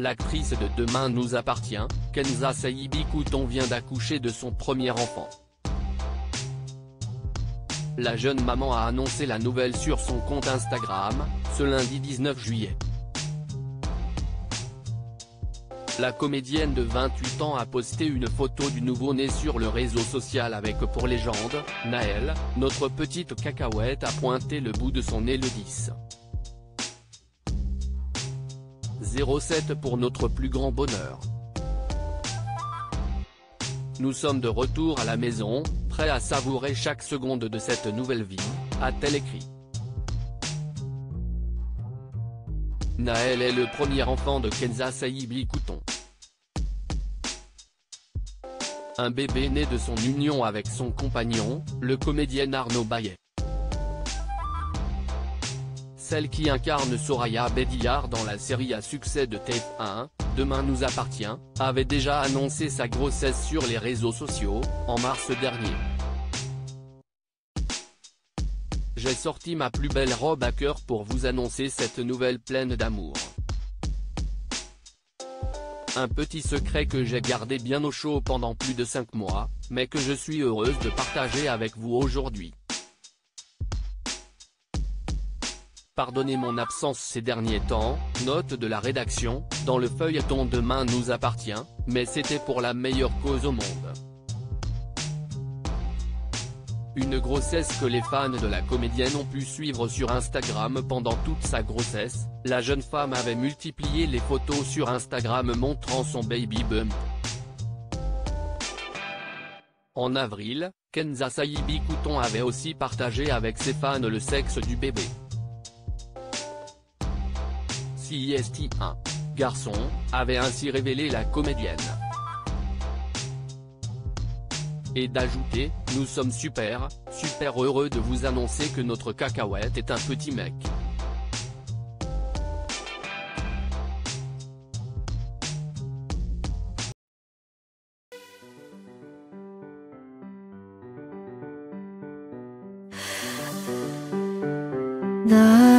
L'actrice de Demain nous appartient, Kenza Sayibi Couton vient d'accoucher de son premier enfant. La jeune maman a annoncé la nouvelle sur son compte Instagram, ce lundi 19 juillet. La comédienne de 28 ans a posté une photo du nouveau-né sur le réseau social avec pour légende, Naël, notre petite cacahuète a pointé le bout de son nez le 10. 07 pour notre plus grand bonheur. Nous sommes de retour à la maison, prêts à savourer chaque seconde de cette nouvelle vie, a-t-elle écrit. Naël est le premier enfant de Kenza Sayibi Couton. Un bébé né de son union avec son compagnon, le comédien Arnaud Baillet. Celle qui incarne Soraya Bédillard dans la série à succès de TF1, Demain nous appartient, avait déjà annoncé sa grossesse sur les réseaux sociaux, en mars dernier. J'ai sorti ma plus belle robe à cœur pour vous annoncer cette nouvelle pleine d'amour. Un petit secret que j'ai gardé bien au chaud pendant plus de 5 mois, mais que je suis heureuse de partager avec vous aujourd'hui. Pardonnez mon absence ces derniers temps, note de la rédaction, dans le feuilleton Demain nous appartient, mais c'était pour la meilleure cause au monde. Une grossesse que les fans de la comédienne ont pu suivre sur Instagram pendant toute sa grossesse, la jeune femme avait multiplié les photos sur Instagram montrant son baby bump. En avril, Kenza Sayibi Couton avait aussi partagé avec ses fans le sexe du bébé. CIST1. Garçon, avait ainsi révélé la comédienne. Et d'ajouter, nous sommes super heureux de vous annoncer que notre cacahuète est un petit mec. 나